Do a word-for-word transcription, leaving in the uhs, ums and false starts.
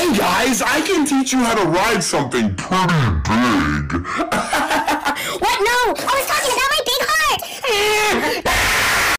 on, guys, I can teach you how to ride something pretty big.